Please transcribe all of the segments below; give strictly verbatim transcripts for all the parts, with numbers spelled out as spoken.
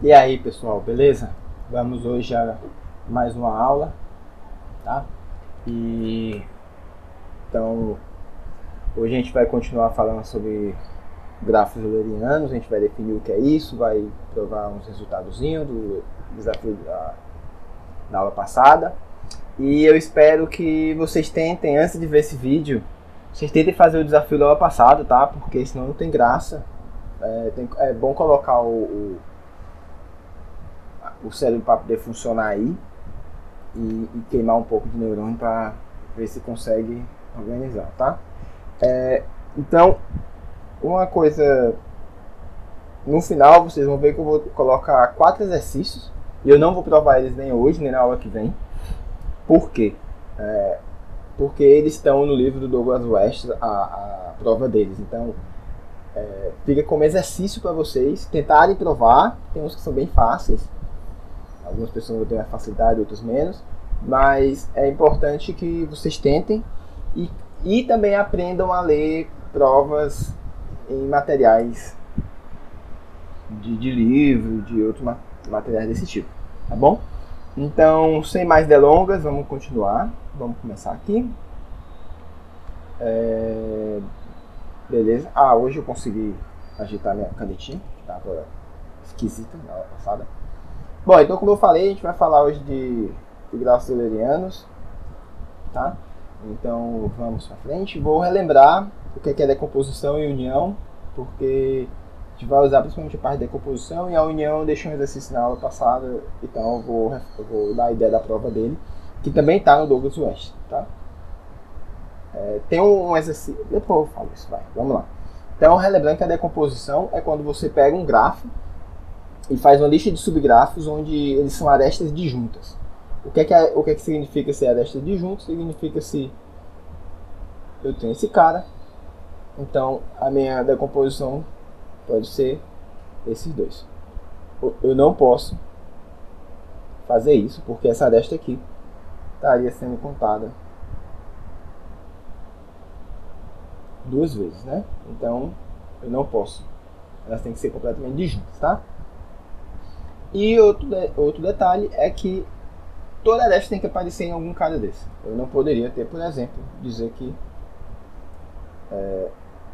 E aí, pessoal, beleza? Vamos hoje a mais uma aula, tá? E então hoje a gente vai continuar falando sobre gráficos eulerianos. A gente vai definir o que é isso, vai provar uns resultadozinhos do desafio da, da aula passada. E eu espero que vocês tentem, antes de ver esse vídeo, vocês tentem fazer o desafio da aula passada, tá? Porque senão não tem graça. É, tem, é bom colocar o, o o cérebro para poder funcionar aí e, e queimar um pouco de neurônio para ver se consegue organizar, tá? É, então, uma coisa, no final vocês vão ver que eu vou colocar quatro exercícios e eu não vou provar eles nem hoje nem na aula que vem. Por quê? É, porque eles estão no livro do Douglas West, a, a prova deles. Então, é, fica como exercício para vocês tentarem provar. Tem uns que são bem fáceis. Algumas pessoas vão ter mais facilidade, outras menos. Mas é importante que vocês tentem e, e também aprendam a ler provas em materiais de, de livro, de outros materiais desse tipo. Tá bom? Então, sem mais delongas, vamos continuar. Vamos começar aqui. É, beleza. Ah, hoje eu consegui agitar minha canetinha, que estava esquisita na aula passada. Bom, então como eu falei, a gente vai falar hoje de, de gráficos eulerianos, tá? Então vamos para frente. Vou relembrar o que é decomposição e união, porque a gente vai usar principalmente a parte de decomposição, e a união eu deixei um exercício na aula passada, então eu vou, eu vou dar a ideia da prova dele, que também está no Douglas West, tá? É, tem um exercício, depois eu falo isso, vai, vamos lá. Então, relembrando que a decomposição é quando você pega um grafo e faz uma lista de subgrafos onde eles são arestas disjuntas. O que é que, é, o que, é que significa ser aresta disjunta? Significa se eu tenho esse cara, então a minha decomposição pode ser esses dois. Eu não posso fazer isso, porque essa aresta aqui estaria sendo contada duas vezes, né? Então eu não posso. Elas têm que ser completamente disjuntas, tá? E outro, de, outro detalhe é que toda aresta tem que aparecer em algum cara desse. Eu não poderia ter, por exemplo, dizer que é,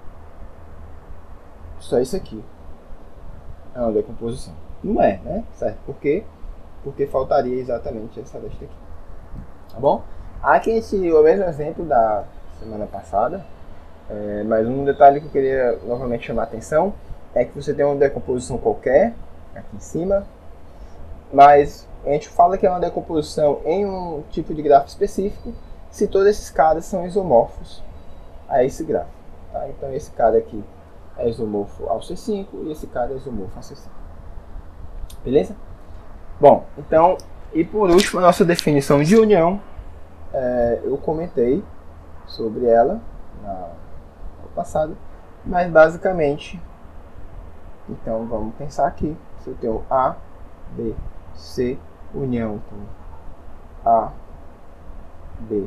só isso aqui é uma decomposição. Não é, né? Certo? Por quê? Porque faltaria exatamente essa aresta aqui. Tá bom? Aqui a gente, o mesmo exemplo da semana passada, é, mas um detalhe que eu queria novamente chamar a atenção é que você tem uma decomposição qualquer aqui em cima, mas a gente fala que é uma decomposição em um tipo de grafo específico se todos esses caras são isomorfos a esse grafo. Tá? Então esse cara aqui é isomorfo ao C cinco e esse cara é isomorfo ao C cinco. Beleza? Bom, então, e por último a nossa definição de união, é, eu comentei sobre ela na aula passada, mas basicamente, então vamos pensar aqui, se eu tenho A, B, C, união com A, B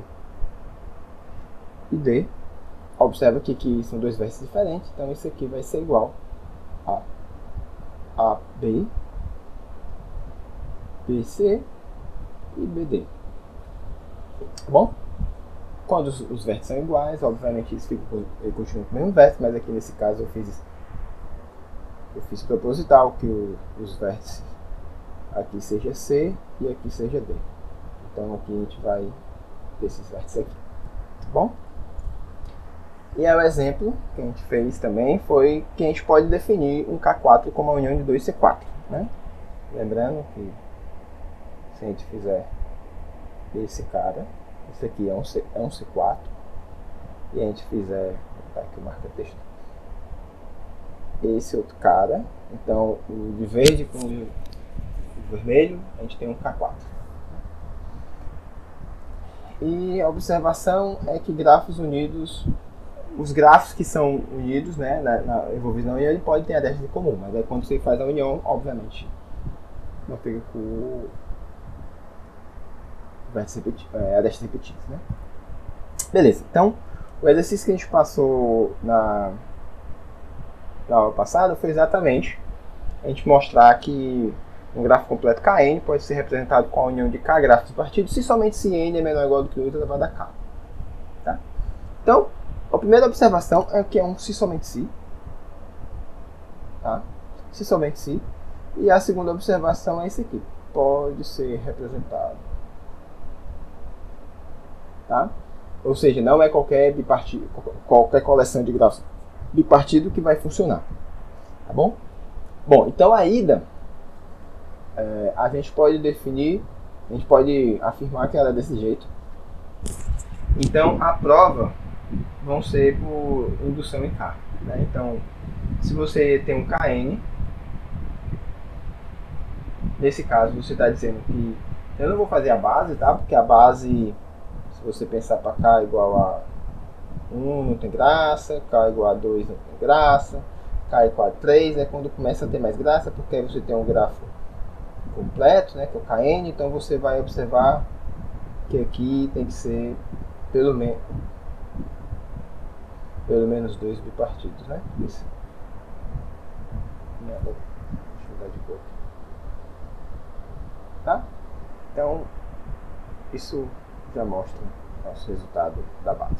e D. Observa aqui que são dois vértices diferentes, então isso aqui vai ser igual a A B, B C e B D. Tá bom? Quando os, os vértices são iguais, obviamente isso fica, ele continua com o mesmo vértice, mas aqui nesse caso eu fiz, eu fiz proposital que o, os vértices aqui seja C e aqui seja D. Então aqui a gente vai ter esses vértices aqui. Tá bom? E é o exemplo que a gente fez também foi que a gente pode definir um K quatro como a união de dois C quatro. Né? Lembrando que se a gente fizer esse cara, esse aqui é um, C, é um C quatro, e a gente fizer, vou botar aqui o marca-texto, esse outro cara, então o de verde com o vermelho, a gente tem um K quatro. E a observação é que grafos unidos, os grafos que são unidos, né, na, na, envolvidos na união, ele pode ter arestas em comum, mas aí quando você faz a união, obviamente, não fica com o vértices repetidos, é, arestas repetidas, né? Beleza, então o exercício que a gente passou na, na aula passada foi exatamente a gente mostrar que Um grafo completo K N pode ser representado com a união de K grafos partidos, se somente se N é menor ou igual do que oito elevado a K. Tá? Então, a primeira observação é que é um se somente se. Tá? Se somente se. E a segunda observação é esse aqui. Pode ser representado. Tá? Ou seja, não é qualquer bipartido, qualquer coleção de grafos bipartido que vai funcionar. Tá bom? Bom, então a ida, é, a gente pode definir, a gente pode afirmar que ela é desse jeito. Então a prova vão ser por indução em K. Né? Então, se você tem um K N, nesse caso você está dizendo que eu não vou fazer a base, tá? Porque a base, se você pensar para K igual a um não tem graça, K igual a dois não tem graça, K igual a três é quando começa a ter mais graça, porque aí você tem um grafo completo, né, que é o K N, então você vai observar que aqui tem que ser pelo menos pelo menos dois bipartidos, né? Isso. Deixa eu mudar de cor. Tá? Então, isso já mostra o nosso resultado da base.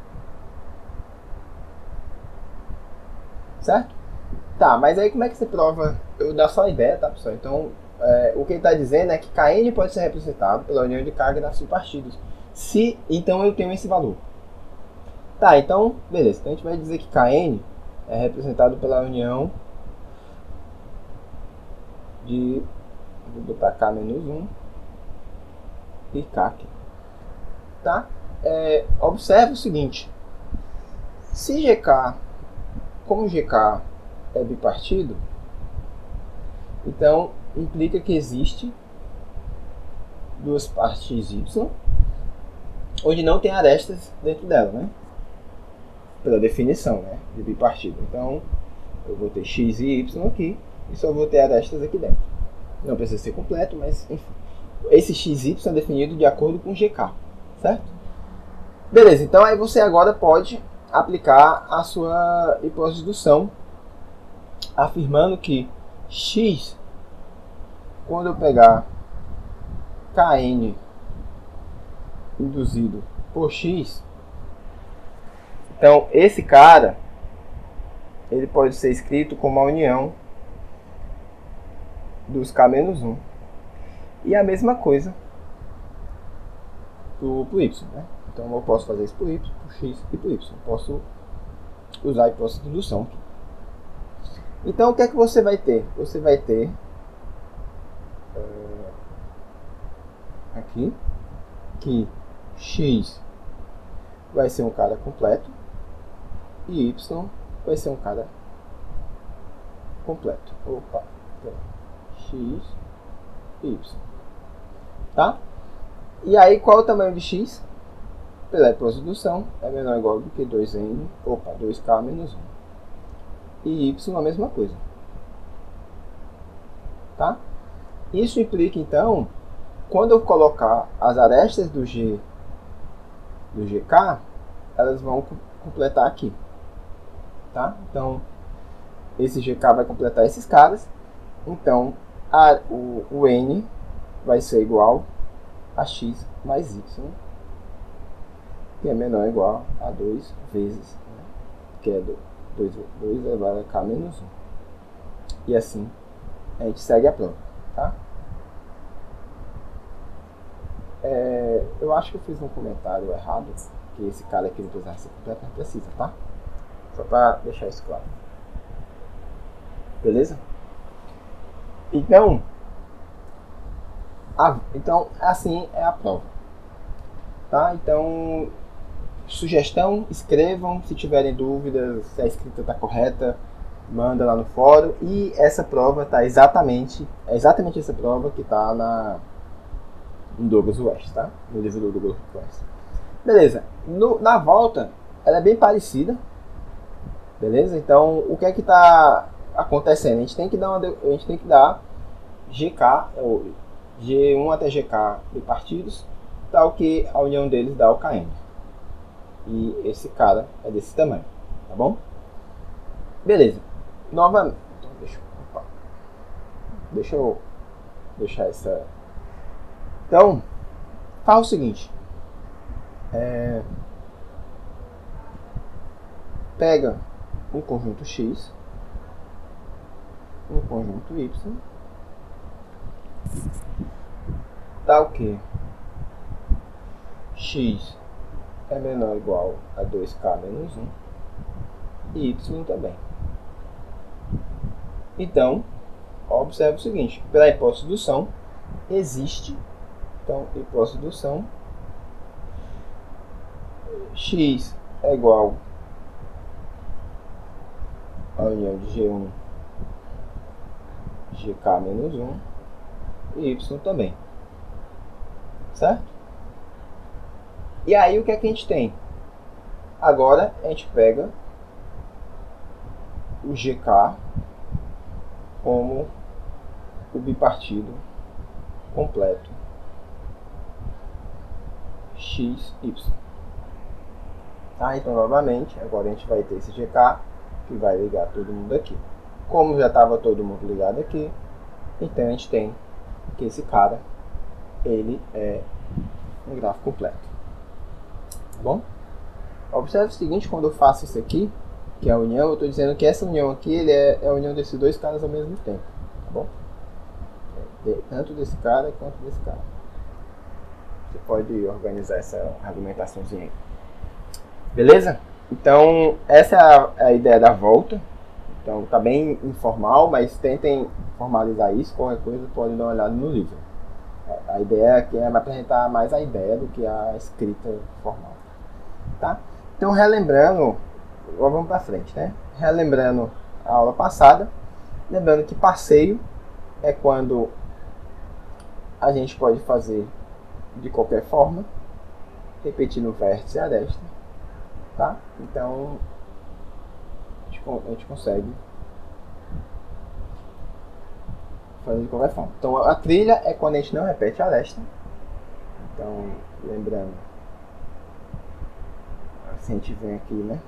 Certo? Tá, mas aí como é que você prova? Eu dou só a ideia, tá, pessoal? Então, é, o que ele está dizendo é que K N pode ser representado pela união de K grafos bipartidos. Se, então, eu tenho esse valor. Tá, então, beleza. Então, a gente vai dizer que K N é representado pela união de... Vou botar K menos um e K aqui. Tá? É, observe o seguinte. Se G K, como G K é bipartido, então implica que existe duas partes Y, onde não tem arestas dentro dela, né? Pela definição, né, de bipartido. Então, eu vou ter X e Y aqui, e só vou ter arestas aqui dentro. Não precisa ser completo, mas enfim. Esse X e Y é definido de acordo com G K, certo? Beleza, então aí você agora pode aplicar a sua hipótese de indução, afirmando que X, quando eu pegar K N induzido por X, então esse cara, ele pode ser escrito como a união dos K menos um. E a mesma coisa para o Y, né? Então eu posso fazer isso para o Y, para o X e para o Y. Eu posso usar a hipótese de indução aqui. Então o que é que você vai ter? Você vai ter uh, aqui que X vai ser um cara completo e Y vai ser um cara completo. Opa, então, X e Y. Tá? E aí qual é o tamanho de X? Pela hipótese de indução é menor ou igual do que dois N, opa, dois K menos um. E Y a mesma coisa. Tá? Isso implica então, quando eu colocar as arestas do G do G K, elas vão completar aqui. Tá? Então, esse G K vai completar esses caras. Então, a, o, o N vai ser igual a X mais Y, que é menor ou igual a dois vezes, né? Que é dois elevado a K menos um. E assim, a gente segue a prova. Tá? É, eu acho que eu fiz um comentário errado, que esse cara aqui não precisava ser completo, mas precisa, tá? Só para deixar isso claro. Beleza? Então, a, então, assim é a prova. Tá? Então, sugestão, escrevam. Se tiverem dúvidas, se a escrita está correta, manda lá no fórum. E essa prova está exatamente, é exatamente essa prova que está na no Douglas West, tá? No livro do Douglas West. Beleza. No, na volta, ela é bem parecida. Beleza? Então, o que é que está acontecendo? A gente tem que dar, uma, a gente tem que dar G K, ou G um até G K bipartidos, tal que a união deles dá o K N. E esse cara é desse tamanho, tá bom? Beleza. Novamente, então, deixa, opa, deixa eu deixar essa... Então, faz o seguinte. É... Pega um conjunto X, um conjunto Y, dá o que? X é menor ou igual a dois K menos um e Y também. Então, observe o seguinte, pela hipótese de indução, existe, então, hipótese de indução, X é igual a união de G um, G K menos um e Y também, certo? E aí o que é que a gente tem? Agora a gente pega o G K como o bipartido completo X Y. Tá? Então novamente, agora a gente vai ter esse G K que vai ligar todo mundo aqui. Como já estava todo mundo ligado aqui, então a gente tem que esse cara, ele é um gráfico completo. Tá bom? Observe o seguinte, quando eu faço isso aqui, que é a união, eu estou dizendo que essa união aqui ele é, é a união desses dois caras ao mesmo tempo. Tá bom? É, tanto desse cara quanto desse cara. Você pode organizar essa argumentaçãozinha aí. Beleza? Então, essa é a, a ideia da volta. Então, tá bem informal, mas tentem formalizar isso. Qualquer coisa, podem dar uma olhada no livro. A, a ideia aqui é apresentar mais a ideia do que a escrita formal. Tá? Então, relembrando, agora vamos para frente, né? Relembrando a aula passada, lembrando que passeio é quando a gente pode fazer de qualquer forma, repetindo o vértice e a aresta. Tá? Então, a gente, a gente consegue fazer de qualquer forma. Então, a trilha é quando a gente não repete a aresta. Então, lembrando, assim a gente vem aqui, né?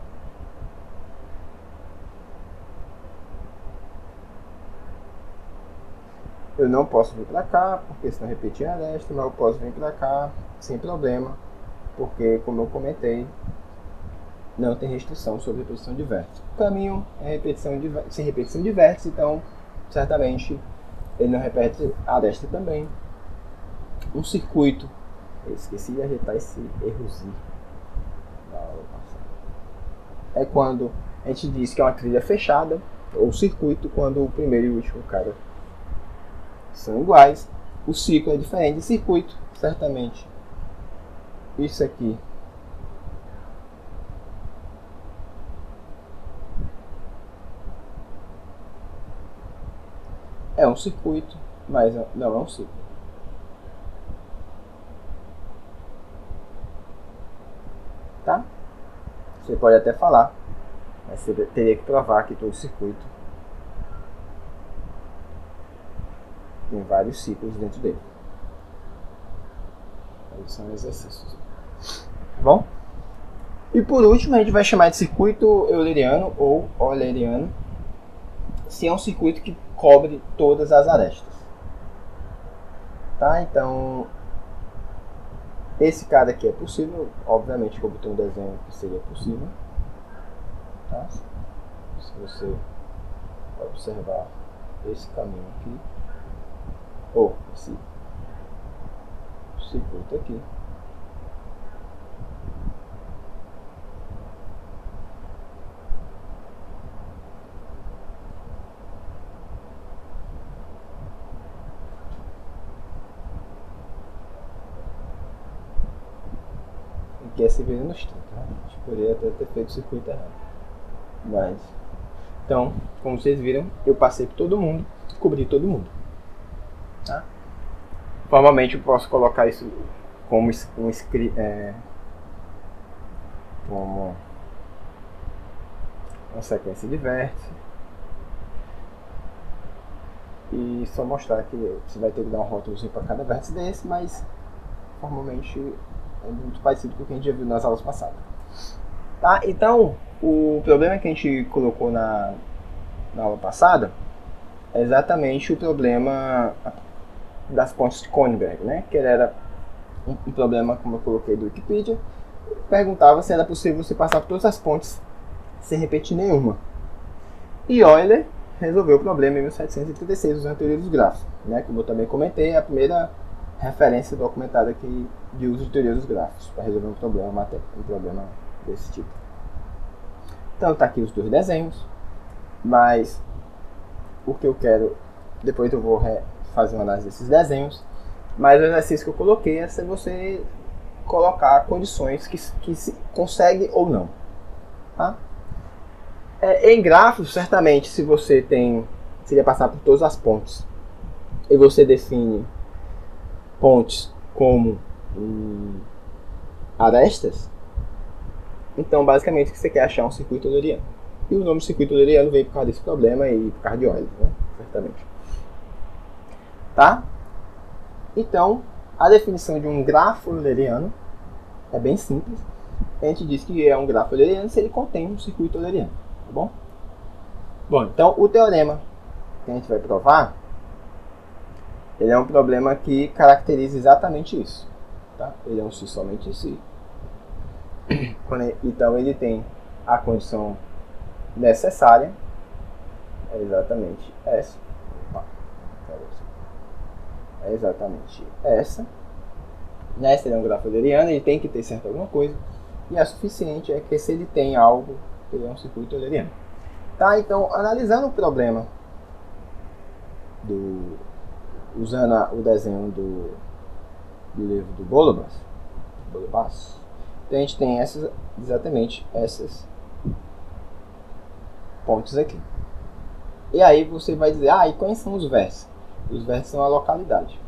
Eu não posso vir para cá, porque senão repetir a aresta, mas eu posso vir para cá sem problema, porque, como eu comentei, não tem restrição sobre repetição de vértice. O caminho é repetição de, sem repetição de vértice, então certamente ele não repete a aresta também. Um circuito, eu esqueci de ajeitar esse errozinho da aula passada. É quando a gente diz que é uma trilha fechada, ou circuito, quando o primeiro e o último cara são iguais. O ciclo é diferente de circuito, certamente. Isso aqui é um circuito, mas não é um ciclo. Tá? Você pode até falar, mas você teria que provar que todo circuito tem vários ciclos dentro dele. Aí são exercícios. Tá bom? E por último, a gente vai chamar de circuito euleriano ou euleriano, se é um circuito que cobre todas as arestas. Tá? Então, esse cara aqui é possível. Obviamente que eu botei um desenho que seria possível. Tá? Se você observar esse caminho aqui, ou esse circuito aqui, que é se ver nos trinta. Né? A gente poderia até ter feito o circuito errado. Mas, então, como vocês viram, eu passei por todo mundo, cobri todo mundo. Tá? Formalmente eu posso colocar isso como um é, como uma sequência de vértices. E só mostrar que você vai ter que dar um rótulozinho para cada vértice desse, mas formalmente é muito parecido com o que a gente já viu nas aulas passadas. Tá? Então, o problema que a gente colocou na, na aula passada é exatamente o problema das pontes de Kronberg, né? Que era um, um problema, como eu coloquei do Wikipedia, perguntava se era possível você passar por todas as pontes sem repetir nenhuma. E Euler resolveu o problema em mil setecentos e trinta e seis usando a teoria dos grafos, né? Como eu também comentei, é a primeira referência documentada aqui de uso de teoria dos grafos para resolver um problema, um problema desse tipo. Então tá aqui os dois desenhos, mas o que eu quero, depois eu vou fazer uma análise desses desenhos, mas o exercício que eu coloquei é se você colocar condições que, que se consegue ou não. Tá? É, em grafos, certamente, se você tem, seria passar por todas as pontes e você define pontes como hum, arestas, então basicamente você quer achar um circuito euleriano. E o nome circuito euleriano veio por causa desse problema e por causa de Euler, né? Certamente. Tá? Então, a definição de um grafo euleriano é bem simples. A gente diz que é um grafo euleriano se ele contém um circuito euleriano. Tá bom? Bom, então o teorema que a gente vai provar, ele é um problema que caracteriza exatamente isso. Tá? Ele é um se somente se. Então ele tem a condição necessária, é exatamente essa. É exatamente essa. Né? Se ele é um grafo euleriano, ele tem que ter certo alguma coisa. E a suficiente é que se ele tem algo, ele é um circuito euleriano. Tá? Então, analisando o problema, do, usando a, o desenho do, do livro do Bolobas, Bolobas, então a gente tem essas, exatamente essas pontos aqui. E aí você vai dizer, ah, e quais são os vértices? Os vértices são a localidade.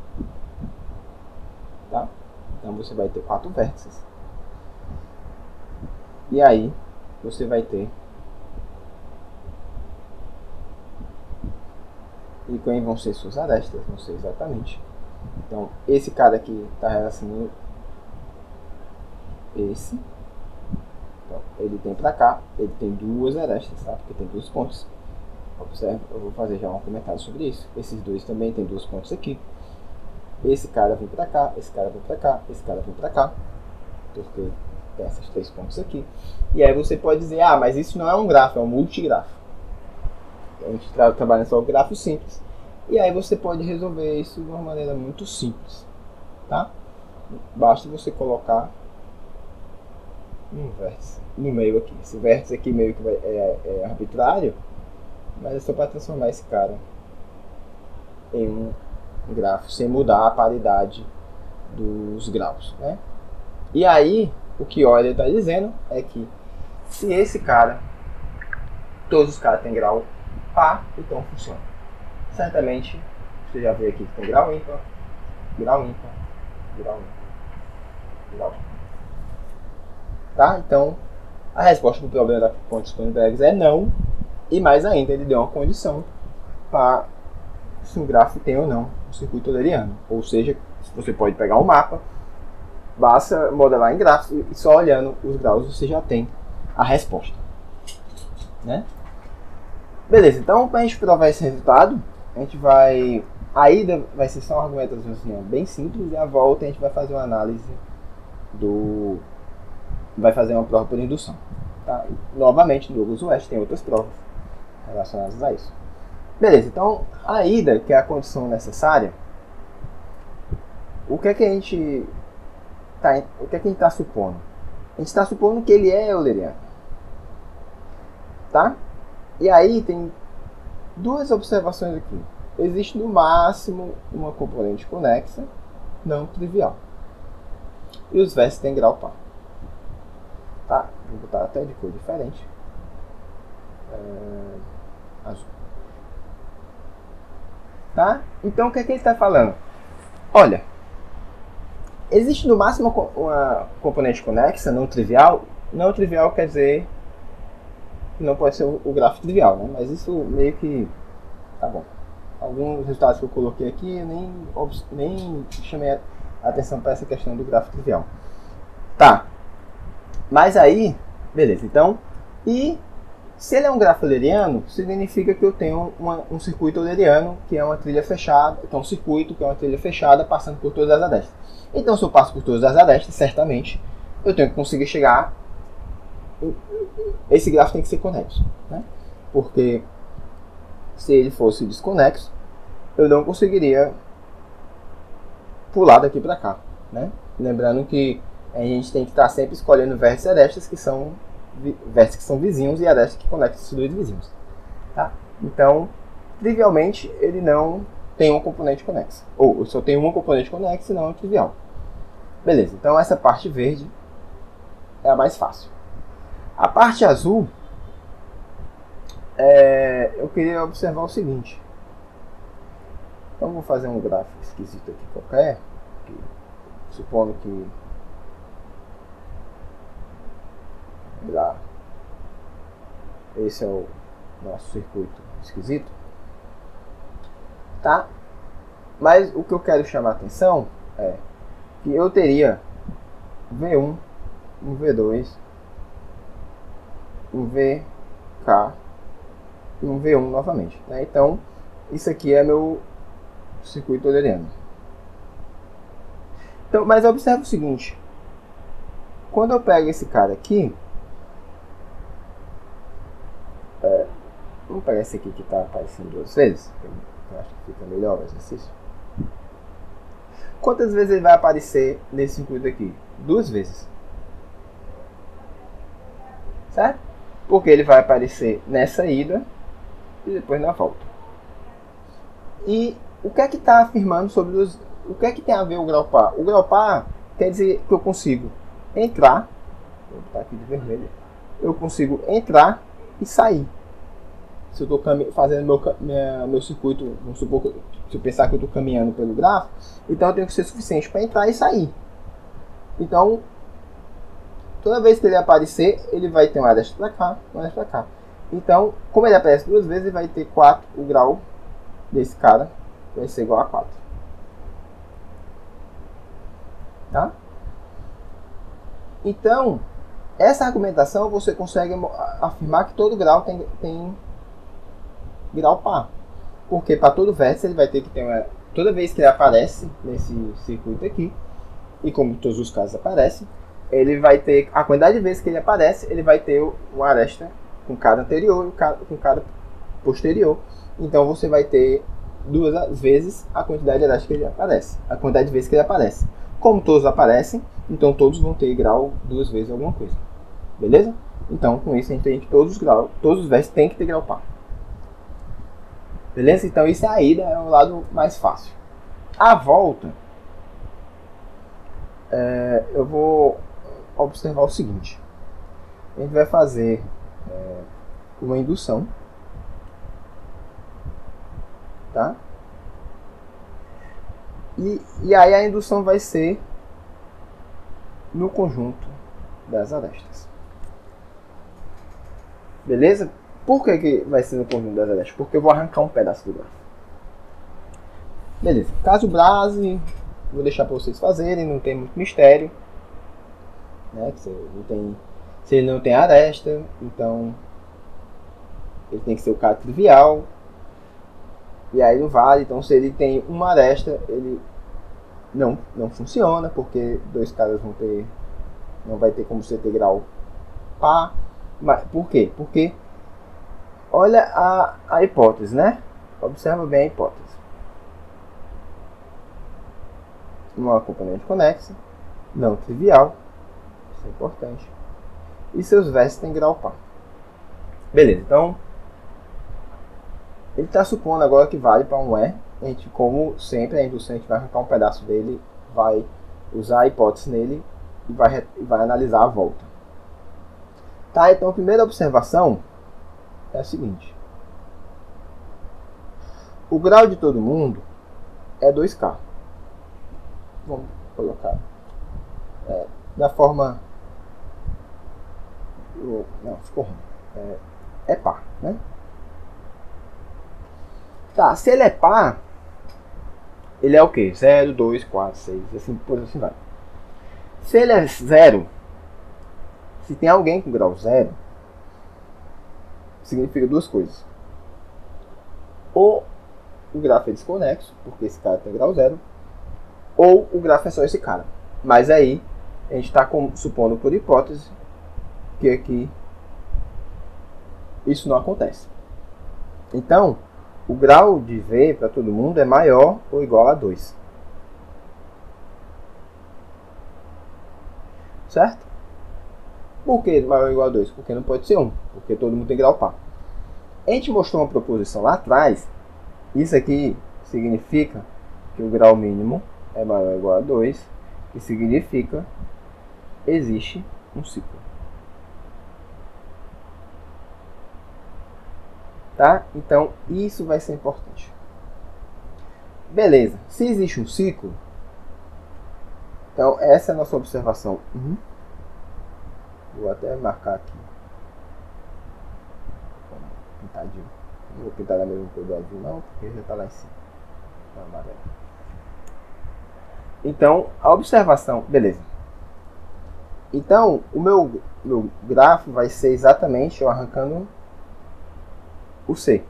Tá? Então você vai ter quatro vértices. E aí você vai ter e quem vão ser suas arestas, não sei exatamente. Então esse cara aqui está relacionando esse. Então, ele tem para cá, ele tem duas arestas, tá? Porque tem duas pontes. Observe, eu vou fazer já um comentário sobre isso. Esses dois também tem duas pontes aqui. Esse cara vem para cá, esse cara vem para cá, esse cara vem para cá. Porque tem essas três pontes aqui. E aí você pode dizer, ah, mas isso não é um grafo, é um multigrafo. A gente está trabalhando só o grafo simples. E aí você pode resolver isso de uma maneira muito simples. Tá? Basta você colocar um vértice no meio aqui. Esse vértice aqui meio que vai, é, é arbitrário, mas é só para transformar esse cara em um grafo sem mudar a paridade dos graus, né? E aí, o que Euler está dizendo é que se esse cara, todos os caras têm grau par, então funciona. Certamente, você já viu aqui que tem grau ímpar, grau ímpar, grau ímpar, grau ímpar. Tá? Então, a resposta para o problema da ponte de Kronberg é não. E mais ainda, ele deu uma condição para se um grafo tem ou não um circuito euleriano. Ou seja, você pode pegar um mapa, basta modelar em grafos e só olhando os graus você já tem a resposta. Né? Beleza, então para a gente provar esse resultado, a gente vai... A ida vai ser só uma argumentação assim, bem simples, e a volta a gente vai fazer uma análise do... vai fazer uma prova por indução. Tá? Novamente, no Douglas West tem outras provas relacionadas a isso. Beleza, então a ida, que é a condição necessária, o que é que a gente tá, o que é que a gente está supondo? A gente está supondo que ele é euleriano. Tá? E aí tem duas observações aqui. Existe no máximo uma componente conexa não trivial. E os vértices têm grau par. Tá? Vou botar até de cor diferente. É... azul. Tá? Então o que é que ele está falando? Olha, existe no máximo uma componente conexa não trivial. Não trivial quer dizer que não pode ser o grafo trivial, né? Mas isso meio que tá bom. Alguns resultados que eu coloquei aqui eu nem, nem chamei a atenção para essa questão do grafo trivial. Tá. Mas aí, beleza. Então, e Se ele é um grafo euleriano, significa que eu tenho uma, um circuito euleriano, que é uma trilha fechada, então um circuito que é uma trilha fechada passando por todas as arestas. Então, se eu passo por todas as arestas, certamente eu tenho que conseguir chegar. Esse grafo tem que ser conexo, né? Porque se ele fosse desconexo, eu não conseguiria pular daqui para cá, né? Lembrando que a gente tem que estar sempre escolhendo vértices e arestas que são vértices que são vizinhos e arestas que conectam esses dois vizinhos, tá? Então, trivialmente, ele não tem um componente conexo, ou só tem uma componente conexa e não é trivial. Beleza, então essa parte verde é a mais fácil. A parte azul, é, eu queria observar o seguinte. Então vou fazer um gráfico esquisito aqui qualquer, que, supondo que lá, esse é o nosso circuito esquisito, tá? Mas o que eu quero chamar a atenção é que eu teria V um, um V dois, um V K e um V um novamente, né? Então isso aqui é meu circuito euleriano. Então, mas observe o seguinte: quando eu pego esse cara aqui, é, vamos pegar esse aqui que está aparecendo duas vezes, eu acho que fica melhor o exercício. Quantas vezes ele vai aparecer nesse circuito aqui? Duas vezes, certo? Porque ele vai aparecer nessa ida e depois na volta. E o que é que está afirmando sobre os... O que é que tem a ver o grau par? O grau par quer dizer que eu consigo entrar, vou botar aqui de vermelho, eu consigo entrar e sair. Se eu estou fazendo meu, minha, meu circuito, vamos supor que eu, se eu pensar que eu estou caminhando pelo grafo, então eu tenho que ser suficiente para entrar e sair. Então, toda vez que ele aparecer, ele vai ter uma aresta para cá, uma aresta para cá. Então, como ele aparece duas vezes, ele vai ter quatro, o grau desse cara vai ser igual a quatro. Tá? Então, essa argumentação você consegue afirmar que todo grau tem, tem grau par. Porque para todo vértice ele vai ter que ter uma... Toda vez que ele aparece nesse circuito aqui, e como todos os casos aparecem, ele vai ter... A quantidade de vezes que ele aparece, ele vai ter uma aresta com cada anterior e com cada posterior. Então você vai ter duas vezes a quantidade de arestas que ele aparece. A quantidade de vezes que ele aparece. Como todos aparecem, então todos vão ter grau duas vezes alguma coisa. Beleza? Então, com isso a gente tem que todos os graus, todos os vértices têm que ter grau par. Beleza? Então isso é a ida, é o lado mais fácil. A volta, é, eu vou observar o seguinte. A gente vai fazer é, uma indução. Tá? E, e aí a indução vai ser no conjunto das arestas. Beleza? Por que, que vai ser no conjunto das arestas? Porque eu vou arrancar um pedaço do grafo. Beleza. Caso Brase, vou deixar para vocês fazerem, não tem muito mistério. Né? Se, não tem, se ele não tem aresta, então ele tem que ser o cara trivial. E aí não vale, então se ele tem uma aresta, ele não, não funciona, porque dois caras vão ter, não vai ter como você ter grau par. Mas, por quê? Porque, olha a, a hipótese, né? Observa bem a hipótese. Uma componente conexa, não trivial, isso é importante. E seus vértices têm grau par. Beleza, então... Ele está supondo agora que vale para um E. A gente, como sempre, a indução a gente vai arrancar um pedaço dele, vai usar a hipótese nele e vai, vai analisar a volta. Tá, então a primeira observação é a seguinte. O grau de todo mundo é dois K. Vamos colocar é, da forma... Não, ficou ruim. É, é par, né? Tá, se ele é par, ele é o quê? zero, dois, quatro, seis, assim, por assim vai. Se ele é zero, se tem alguém com grau zero, significa duas coisas. Ou o grafo é desconexo, porque esse cara tem grau zero, ou o grafo é só esse cara. Mas aí a gente está supondo por hipótese que aqui isso não acontece. Então, o grau de V para todo mundo é maior ou igual a dois. Certo? Por que maior ou igual a dois? Porque não pode ser um, porque todo mundo tem grau par. A gente mostrou uma proposição lá atrás. Isso aqui significa que o grau mínimo é maior ou igual a dois, e significa que existe um ciclo. Tá? Então, isso vai ser importante. Beleza. Se existe um ciclo, então essa é a nossa observação. Uhum. Vou até marcar aqui. Pintadinho. Não vou pintar da mesma cor do azul não, porque já está lá em cima. Tá amarelo. Então, a observação... Beleza. Então, o meu, meu grafo vai ser exatamente eu arrancando o C.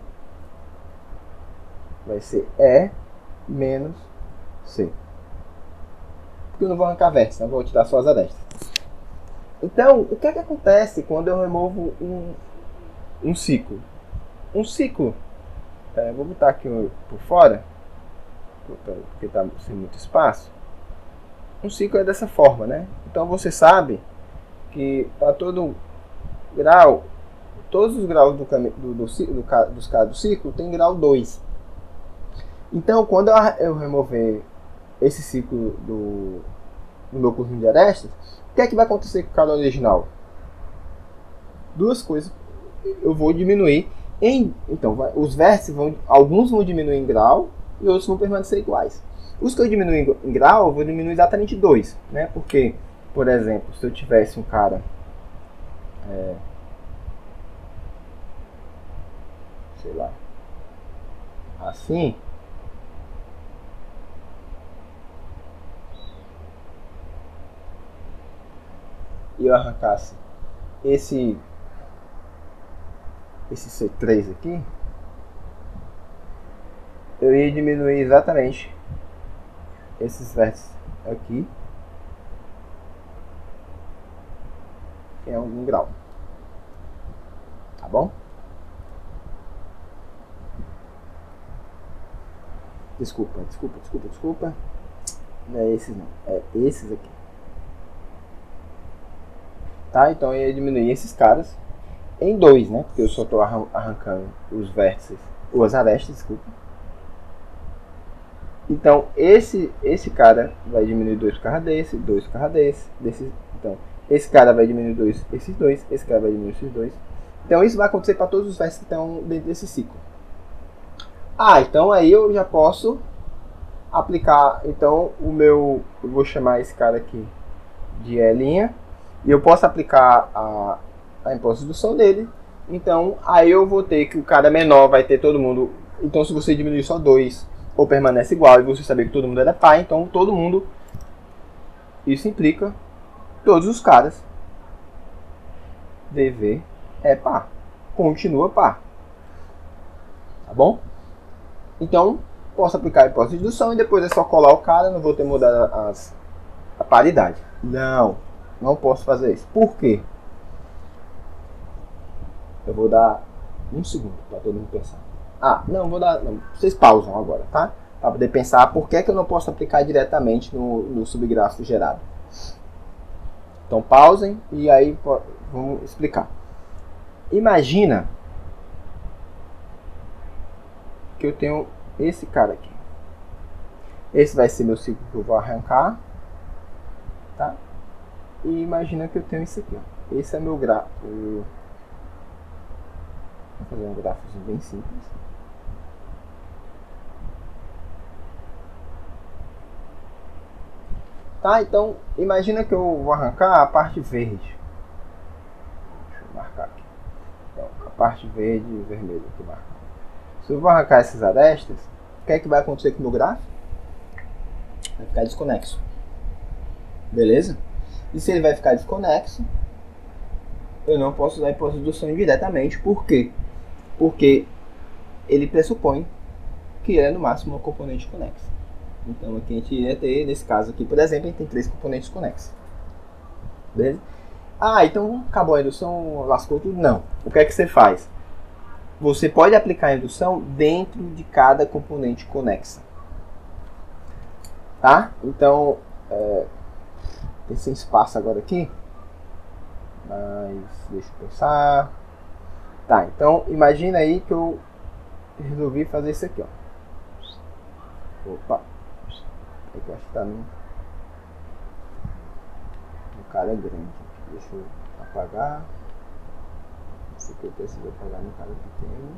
Vai ser E menos C. Porque eu não vou arrancar vértice, eu vou tirar só as arestas. Então, o que é que acontece quando eu removo um, um ciclo? Um ciclo, é, vou botar aqui por fora, porque está sem muito espaço. Um ciclo é dessa forma, né? Então você sabe que para todo grau, todos os graus do, do, do, do, dos caras do ciclo tem grau dois. Então, quando eu, eu remover esse ciclo do, do meu conjunto de arestas, o que é que vai acontecer com o cara original? Duas coisas. Eu vou diminuir em, então vai, os vértices vão, alguns vão diminuir em grau e outros vão permanecer iguais. Os que eu diminuo em, em grau, eu vou diminuir exatamente dois, né? Porque, por exemplo, se eu tivesse um cara é, sei lá, assim, e eu arrancasse esse esse C três aqui, eu ia diminuir exatamente esses vértices aqui em algum grau, tá bom? Desculpa, desculpa, desculpa, desculpa. Não é esses não, é esses aqui. Tá? Então eu ia diminuir esses caras em dois, né? Porque eu só estou arrancando os vértices, ou as arestas, desculpa. Então esse, esse cara vai diminuir dois por causa desse, dois por causa desse, desse. Então esse cara vai diminuir dois, esses dois, esse cara vai diminuir esses dois. Então isso vai acontecer para todos os vértices que estão dentro desse ciclo. Ah, então aí eu já posso aplicar, então o meu, eu vou chamar esse cara aqui de E', e eu posso aplicar a, a imposição dele. Então aí eu vou ter que o cara menor vai ter todo mundo. Então se você diminuir só dois, ou permanece igual, e você saber que todo mundo era par, então todo mundo, isso implica todos os caras D V é par, continua par, tá bom? Então posso aplicar a hipótese de indução e depois é só colar o cara, não vou ter mudado as, a paridade. Não, não posso fazer isso. Por quê? Eu vou dar um segundo para todo mundo pensar. Ah, não, vou dar. Não, vocês pausam agora, tá? Para poder pensar por que, é que eu não posso aplicar diretamente no, no subgráfico gerado. Então pausem e aí vamos explicar. Imagina que eu tenho esse cara aqui. Esse vai ser meu ciclo que eu vou arrancar, tá? E imagina que eu tenho isso aqui, ó. Esse é meu gráfico. Vou fazer um gráfico bem simples. Tá, então imagina que eu vou arrancar a parte verde. Deixa eu marcar aqui. Então, a parte verde e vermelho aqui marcado. Se eu vou arrancar essas arestas, o que é que vai acontecer com o meu gráfico? Vai ficar desconexo. Beleza? E se ele vai ficar desconexo, eu não posso usar a hipótese de indução indiretamente. Por quê? Porque ele pressupõe que é no máximo uma componente conexa. Então aqui a gente iria ter, nesse caso aqui, por exemplo, a gente tem três componentes conexas. Beleza? Ah, então acabou a indução, lascou tudo? Não. O que é que você faz? Você pode aplicar a indução dentro de cada componente conexa. Tá? Então, é, tem sem espaço agora aqui. Mas deixa eu pensar. Tá, então imagina aí que eu resolvi fazer isso aqui, ó. Opa. É que eu acho que tá no, no cara grande. Deixa eu apagar. Isso aqui eu preciso apagar no cara pequeno.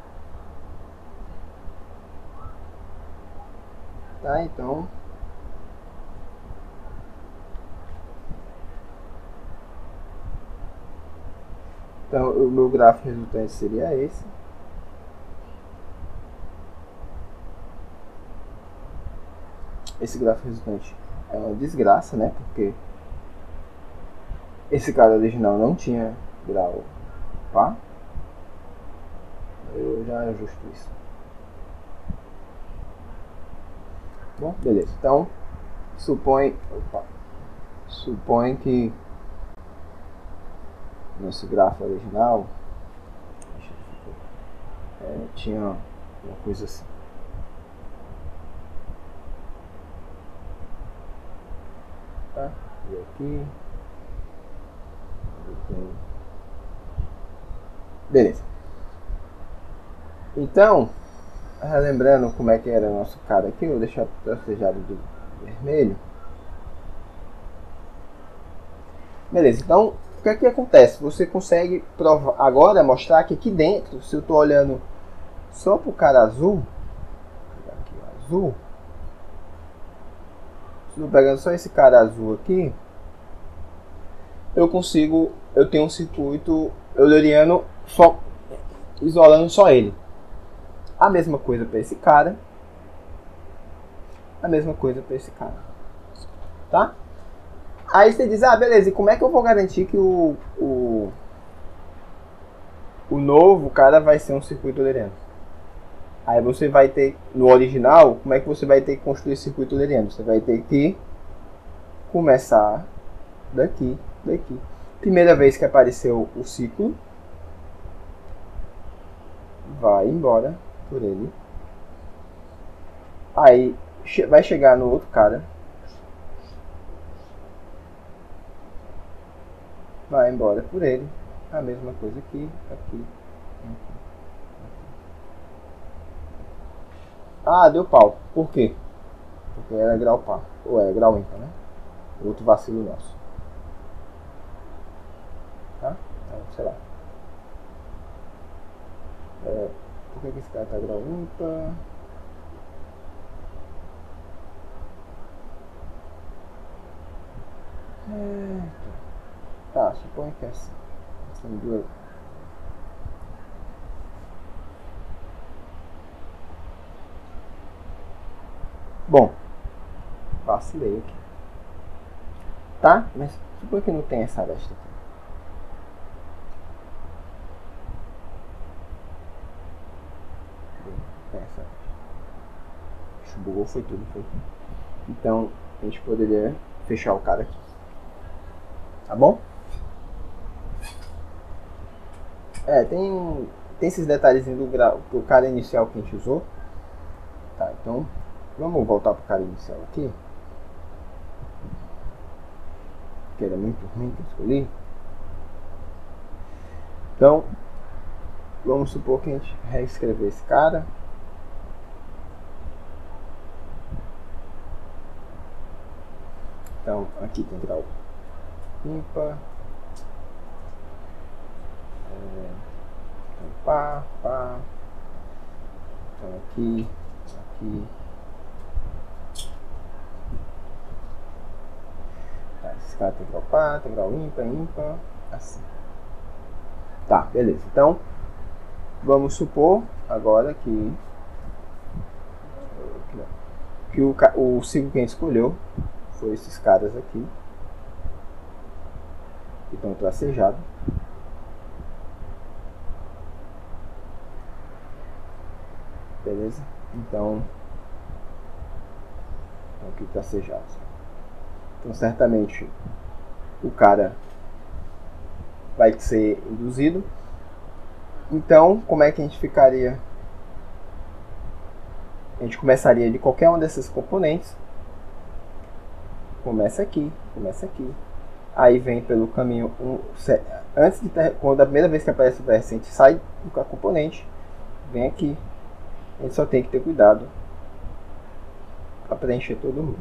Tá, então. Então o meu gráfico resultante seria esse. Esse gráfico resultante é uma desgraça, né? Porque esse cara original não tinha grau pá. Eu já ajusto isso. Bom, beleza. Então, supõe, opa, supõe que nosso gráfico original é, tinha uma coisa assim. Tá? E aqui. Beleza. Então, relembrando como é que era o nosso cara aqui, eu vou deixar tracejado de vermelho. Beleza, então o que é que acontece? Você consegue provar, agora mostrar que aqui dentro, se eu estou olhando só para o cara azul, aqui, azul, se eu estou pegando só esse cara azul aqui, eu consigo, eu tenho um circuito euleriano só, isolando só ele. A mesma coisa para esse cara, a mesma coisa para esse cara, tá? Aí você diz, ah, beleza, e como é que eu vou garantir que o, o, o novo cara vai ser um circuito euleriano? Aí você vai ter, no original, como é que você vai ter que construir esse circuito euleriano? Você vai ter que começar daqui, daqui. Primeira vez que apareceu o ciclo, vai embora por ele. Aí vai chegar no outro cara. Vai embora por ele. A mesma coisa aqui, aqui, aqui. Ah, deu pau. Por quê? Porque era grau par. Ou é grau ímpar, né? Outro vacilo nosso. Tá? Então, sei lá. É, por que esse cara tá grau ímpar? É, tá, suponho que é assim. São duas. Bom, vacilei aqui. Tá? Mas suponho que não tem essa aresta aqui. Tem essa aresta. Bugou, foi tudo, foi tudo. Então, a gente poderia fechar o cara aqui. Tá bom? É, tem, tem esses detalhezinhos do, grau, do cara inicial que a gente usou. Tá, então vamos voltar pro cara inicial aqui. Que era muito ruim que eu escolhi. Então, vamos supor que a gente reescrever esse cara. Então, aqui tem grau ímpar. É, então, pá, pá. Então, aqui, aqui. Tá, esse cara tem grau pá, tem grau ímpar, ímpar, assim. Tá, beleza. Então, vamos supor agora que que o, o ciclo que a gente escolheu foi esses caras aqui que estão tracejados. beleza? Então, aqui está sejado. Então, certamente, o cara vai ser induzido. Então, como é que a gente ficaria? A gente começaria de qualquer um desses componentes. Começa aqui, começa aqui. Aí vem pelo caminho um, antes de ter, quando a primeira vez que aparece o vértice, a gente sai do componente, vem aqui. A gente só tem que ter cuidado para preencher todo mundo.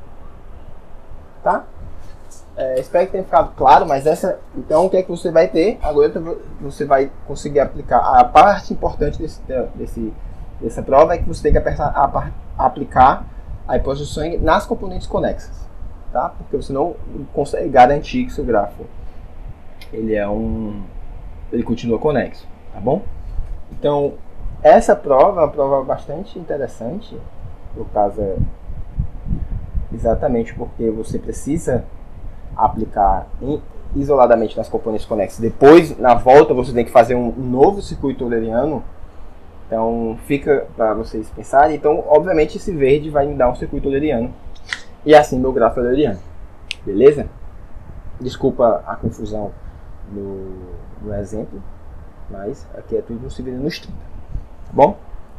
Tá? É, espero que tenha ficado claro, mas essa, então o que é que você vai ter? Agora você vai conseguir aplicar a parte importante desse, desse, dessa prova é que você tem que apertar, a, a aplicar a hipótese de Swing nas componentes conexas, tá? Porque você não consegue garantir que seu grafo ele é um, ele continua conexo, tá bom? Então essa prova é uma prova bastante interessante, no caso é exatamente porque você precisa aplicar em, isoladamente nas componentes conexas. Depois, na volta, você tem que fazer um, um novo circuito euleriano. Então, fica para vocês pensarem. Então, obviamente, esse verde vai me dar um circuito euleriano. E assim, meu grafo é euleriano. Beleza? Desculpa a confusão no, no exemplo. Mas aqui é tudo no Severino nos trinta. Tá bom?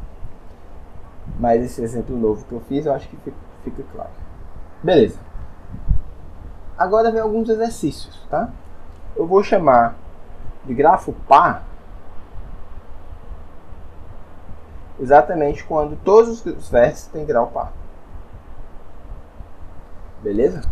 Mas esse exemplo novo que eu fiz, eu acho que fica, fica claro. Beleza. Agora vem alguns exercícios, tá? Eu vou chamar de grafo par exatamente quando todos os vértices têm grau par. Beleza?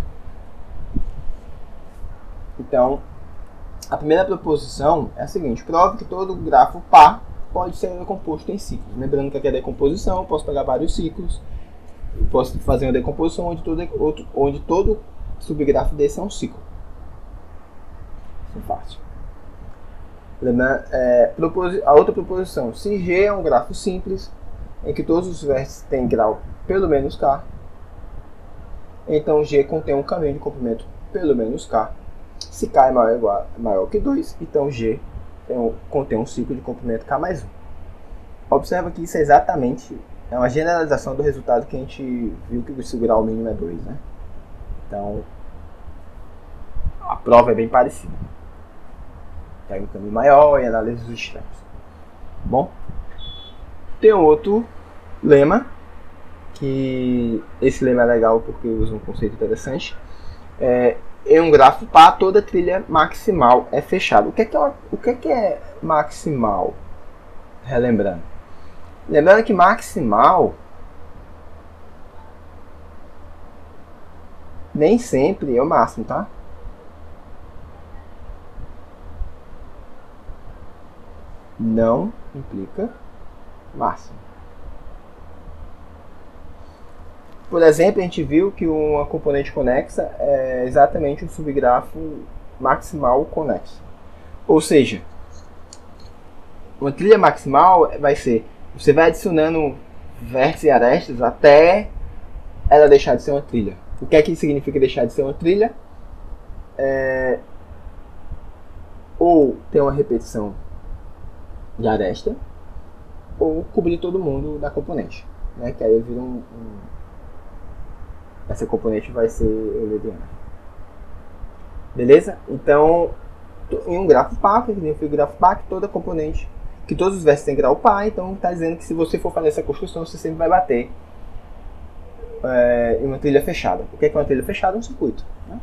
Então, a primeira proposição é a seguinte: prove que todo grafo par pode ser decomposto em ciclos. Lembrando que aqui é decomposição, eu posso pegar vários ciclos, eu posso fazer uma decomposição onde todo, outro, onde todo subgrafo desse é um ciclo. Isso é fácil. Lembrando, é, a outra proposição: se G é um grafo simples, em que todos os vértices têm grau pelo menos K, então G contém um caminho de comprimento pelo menos K. Se K é maior, igual, maior que dois, então G tem um, contém um ciclo de comprimento K mais um. Observa que isso é exatamente é uma generalização do resultado que a gente viu que o grau mínimo é dois, né? Então, a prova é bem parecida. Tem um caminho maior e análise dos extremos. Bom, tem outro lema, que esse lema é legal porque usa um conceito interessante. É, em um grafo par, toda trilha maximal é fechada. O que é, que é, uma, o que é, que é maximal? Relembrando. Lembrando que maximal nem sempre é o máximo, tá? Não implica máximo. Por exemplo, a gente viu que uma componente conexa é exatamente um subgrafo maximal conexo. Ou seja, uma trilha maximal vai ser, você vai adicionando vértices e arestas até ela deixar de ser uma trilha. O que é que significa deixar de ser uma trilha? É, ou ter uma repetição de aresta, ou cobrir todo mundo da componente, né? Que aí vira um, um... essa componente vai ser euleriana. Beleza? Então, em um grafo par, que significa grafo par, que toda componente, que todos os vértices têm grau par, então está dizendo que se você for fazer essa construção, você sempre vai bater é, em uma trilha fechada. O que é uma trilha fechada? Um circuito, né?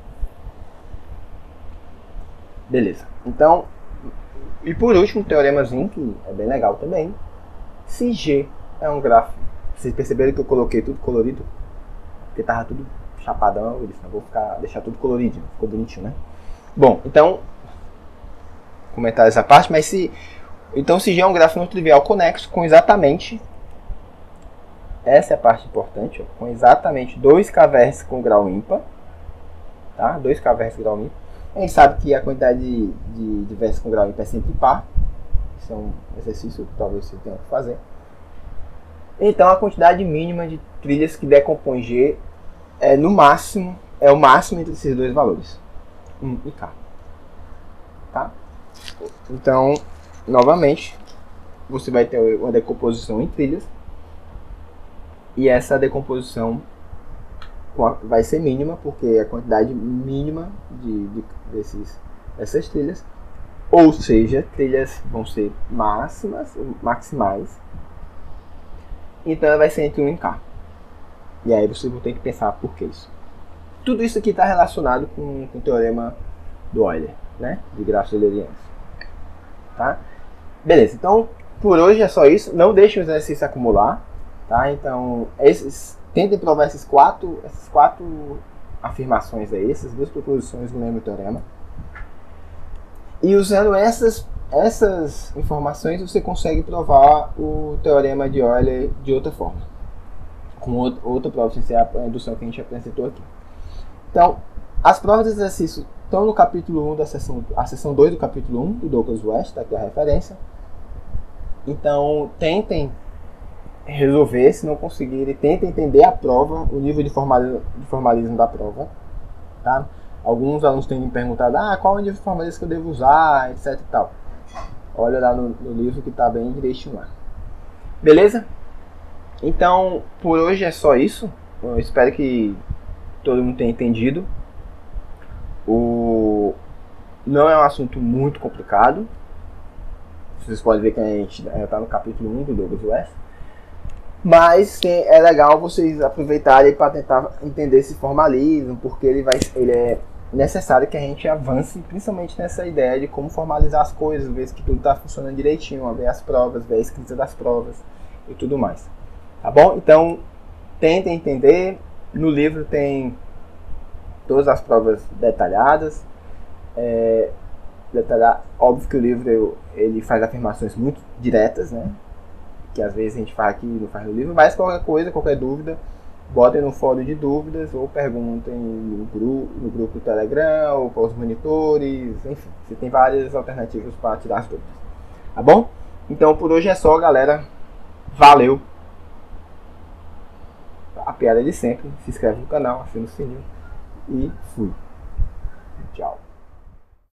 Beleza. Então, e por último, um teoremazinho que é bem legal também. Se G é um grafo, vocês perceberam que eu coloquei tudo colorido? Porque tava tudo chapadão, eu disse, não vou ficar, deixar tudo coloridinho, ficou bonitinho, né? Bom, então, comentar essa parte, mas se, então se G é um grafo não trivial conexo com exatamente, essa é a parte importante, ó, com exatamente dois K vértices com grau ímpar, tá? dois K vértices com grau ímpar. A gente sabe que a quantidade de, de, de vértices com grau ímpar é sempre par, isso é um exercício que talvez você tenha que fazer. Então a quantidade mínima de trilhas que decompõe G é no máximo, é o máximo entre esses dois valores, um e K. Tá? Então, novamente, você vai ter uma decomposição em trilhas, E essa decomposição vai ser mínima, porque é a quantidade mínima de, de desses, dessas trilhas, ou seja, trilhas vão ser máximas, maximais, então ela vai ser entre um e K. E aí você vai ter que pensar por que isso. Tudo isso aqui está relacionado com, com o teorema do Euler, né? De graças eulerianos. Tá? Beleza, então por hoje é só isso. Não deixe o exercício acumular. Tá? Então, esses, tentem provar esses quatro, essas quatro afirmações aí, essas duas proposições do mesmo teorema. E usando essas, essas informações, você consegue provar o teorema de Euler de outra forma. Com outra prova, sem ser a indução que a gente apresentou aqui. Então, as provas de exercício estão no capítulo um da seção, a seção dois do capítulo um, do Douglas West, tá aqui a referência. Então, tentem resolver, se não conseguirem, tentem entender a prova, o nível de formalismo, de formalismo da prova. Tá? Alguns alunos têm me perguntado, ah, qual é o nível de formalismo que eu devo usar, etc e tal. Olha lá no, no livro que está bem direitinho lá. Beleza? Então, por hoje é só isso. Eu espero que todo mundo tenha entendido. O... Não é um assunto muito complicado. Vocês podem ver que a gente está no capítulo um do Douglas West. Mas tem, é legal vocês aproveitarem para tentar entender esse formalismo, porque ele, vai, ele é necessário que a gente avance, principalmente nessa ideia de como formalizar as coisas, ver que tudo está funcionando direitinho, ver as provas, ver a escrita das provas e tudo mais. Tá bom? Então, tentem entender. No livro tem todas as provas detalhadas. É, detalhar, óbvio que o livro ele faz afirmações muito diretas, né? Que às vezes a gente faz aqui e não faz no livro, mas qualquer coisa, qualquer dúvida, botem no fórum de dúvidas ou perguntem no grupo, no grupo do Telegram ou para os monitores, enfim, você tem várias alternativas para tirar as dúvidas. Tá bom? Então por hoje é só, galera. Valeu! A piada de sempre, se inscreve no canal, assina o sininho e fui. Tchau.